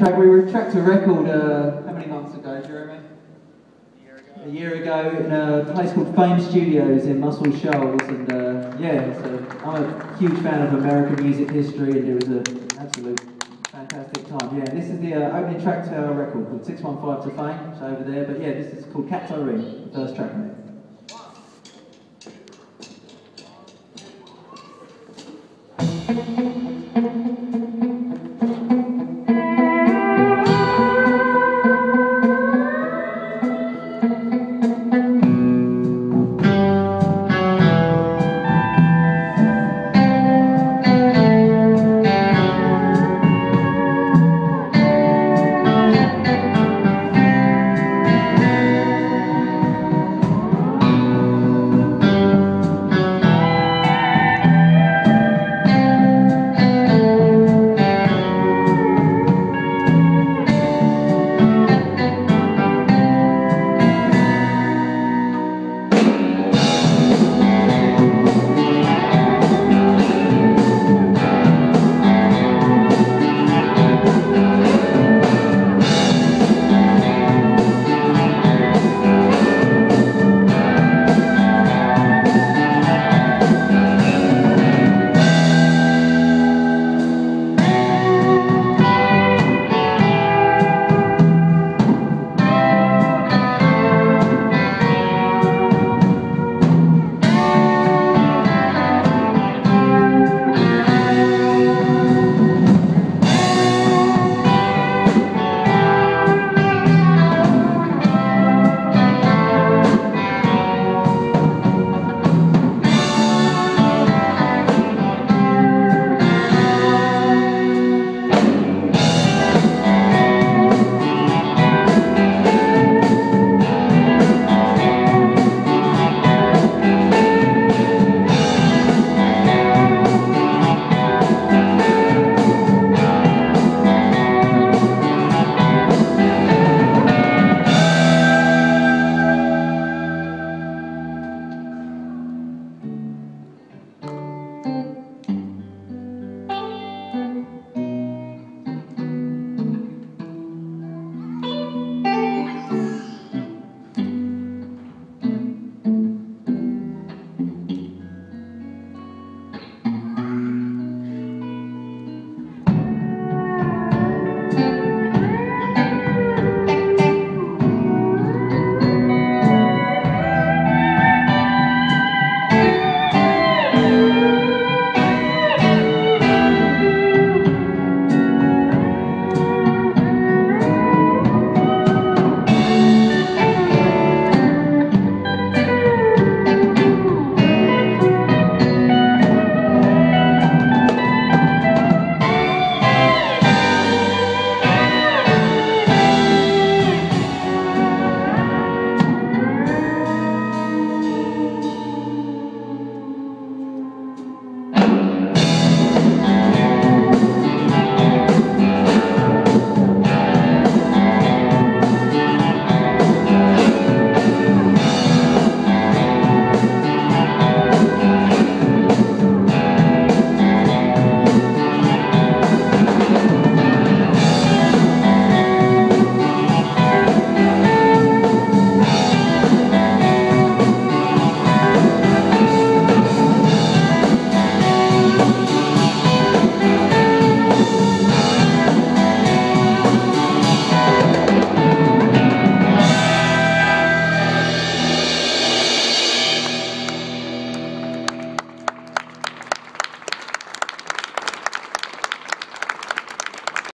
track. We tracked a record how many months ago, Jeremy? A year ago in a place called Fame Studios in Muscle Shoals, and yeah, so I'm a huge fan of American music history, and it was an absolute fantastic time. Yeah, this is the opening track to our record called 615 to Fame, it's over there, but yeah, this is called Cats I Ring, the first track on it.